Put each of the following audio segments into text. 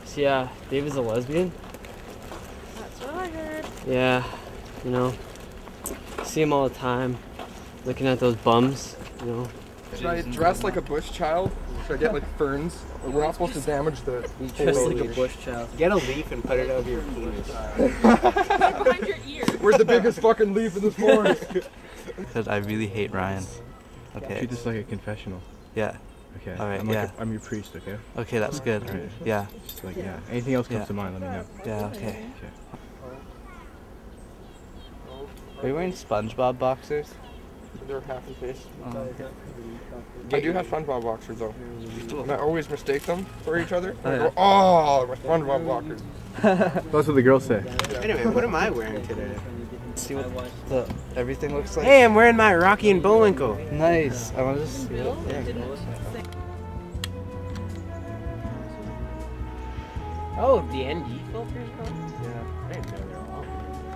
So yeah, David's a lesbian. That's what I heard. Yeah, you know, see him all the time, looking at those bums, you know. Should I dress like a bush child? Should I get like ferns? We're not supposed to damage the Dress like a bush child. Get a leaf and put it over your penis. Behind your ear. We're the biggest fucking leaf in this forest. Because I really hate Ryan. Okay. Treat this like a confessional. Yeah. Okay. All right, I'm your priest, okay? Okay, that's good. Right. Yeah. Just like, yeah. Anything else comes to mind, let me know. Yeah, okay. Okay. Are you wearing SpongeBob boxers? They're half and face. Oh. I do have SpongeBob boxers though. And I always mistake them for each other. Oh, I yeah. go, oh, my SpongeBob boxers. That's what the girls say. Anyway, what am I wearing today? See what everything looks like? Hey, I'm wearing my Rocky and Bullwinkle. Nice. I want to just see it. Oh, the ND filters, bro? Yeah, I didn't know they were all.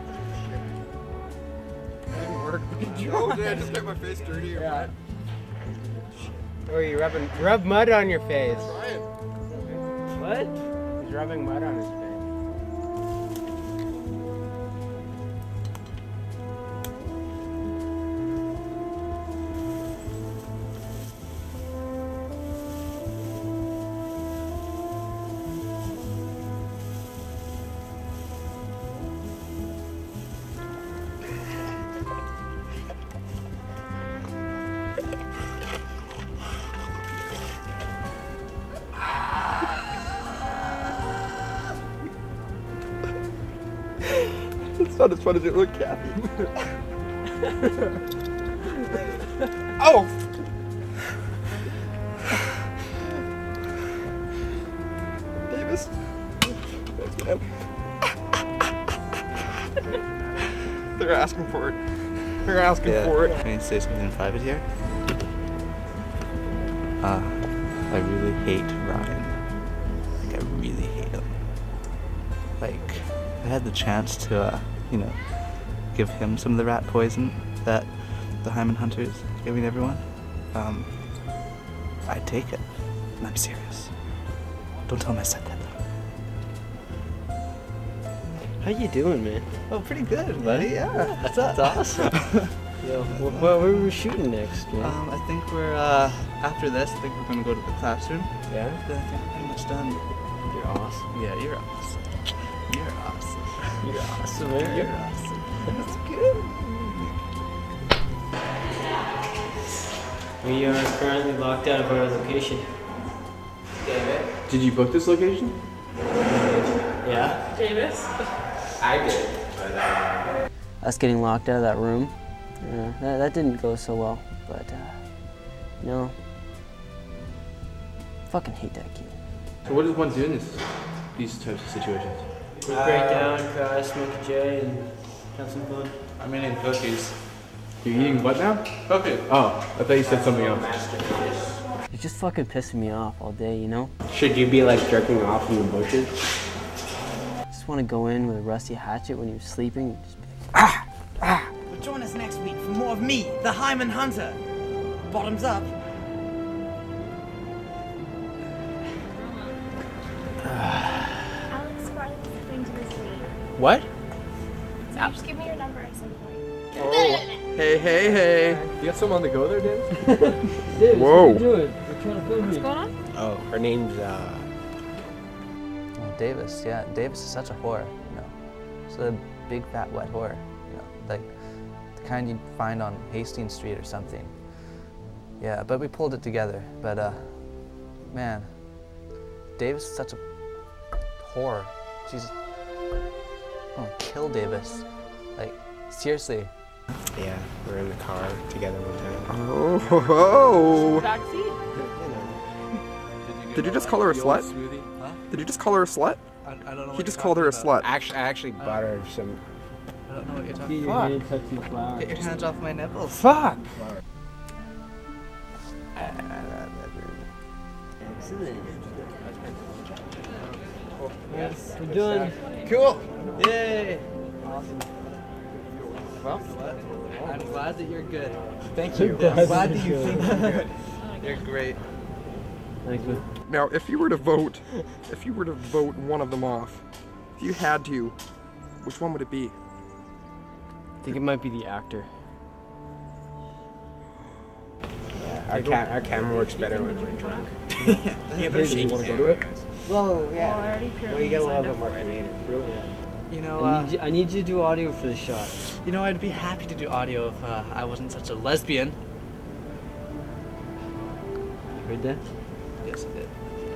Didn't work. Oh, did I just get my face dirty? Yeah. Or you rub mud on your face. Ryan. What? He's rubbing mud on his face. It's not as fun as it looked, Kathy. Oh! Davis. Thanks, man. They're asking for it. They're asking for it. Can you say something in private here? I really hate Ryan. Like, I really hate him. Like, I had the chance to, you know, give him some of the rat poison that the Hymen Hunter is giving everyone. I'd take it. And I'm serious. Don't tell him I said that, though. How you doing, man? Oh, pretty good, buddy. Yeah. What's up? That's awesome. Yo, what were we shooting next, man? I think we're, after this, I think we're gonna go to the classroom. Yeah? Then I think we're pretty much done. You're awesome. Yeah, you're awesome. You're awesome. You're awesome, man. You're awesome. That's good. We are currently locked out of our location. Did you book this location? Yeah? Davis. I did. Us getting locked out of that room, that didn't go so well, but, you know, fucking hate that kid. So what does one do in these types of situations? We break down, cry, smoke a J, and have some fun. I'm eating cookies. You're eating what now? Cookies. Oh, I thought you said something else. You're just fucking pissing me off all day, you know? Should you be like jerking off in the bushes? Just want to go in with a rusty hatchet when you're sleeping and just be But join us next week for more of me, the Hymen Hunter. Bottoms up. Alex brought something to this week. What? So just give me your number at some point. Oh. Hey, hey, hey. You got something on the go there, Davis? Davis, Whoa. what are you doing? We're trying to film What's you. going on? Oh, her name's Oh, Davis, yeah. Davis is such a whore, you know. She's a big, fat, wet whore, you know. Like the kind you'd find on Hastings Street or something. Yeah, but we pulled it together. But, man, Davis is such a whore. She's... I'm gonna kill Davis. Like, seriously. yeah. We're in the car together one time. Oh, ho, ho. Backseat. Did you just call her a slut? Huh? Did you just call her a slut? I don't know He just called her a slut. I actually bought her some. I don't know what you're talking Your about. hand touched these flowers. Get your hands off my nipples. Fuck. Yes, we're doing. Cool. Yay! Awesome. Well, I'm glad that you're good. Thank you. I'm glad that you think you're good. You're great. Thanks, man. Now, if you were to vote one of them off, if you had to, which one would it be? I think it might be the actor. Yeah, our camera works better when we're drunk. Yeah, but you want to go to it? Well, Well, I yeah. already Well, purely you get a signed little up bit more for it. creative. Brilliant. You know, I need you to do audio for the shot. you know, I'd be happy to do audio if I wasn't such a lesbian. You heard that? Yes, I did.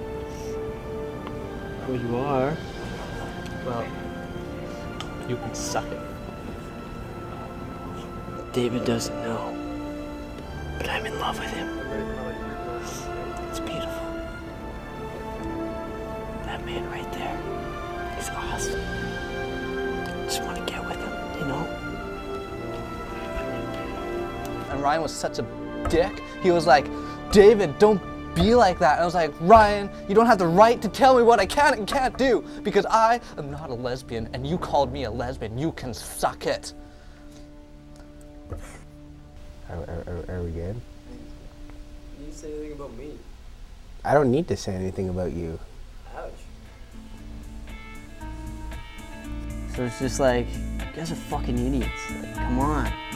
Well, you are. Well, you can suck it. David doesn't know, but I'm in love with him. It's beautiful. That man right there, he's awesome. Just want to get with him, you know? And Ryan was such a dick. He was like, David, don't be like that. And I was like, Ryan, you don't have the right to tell me what I can and can't do because I am not a lesbian and you called me a lesbian. You can suck it. Are we good? You didn't say anything about me. I don't need to say anything about you. Ouch. So it's just like, you guys are fucking idiots. Like, come on.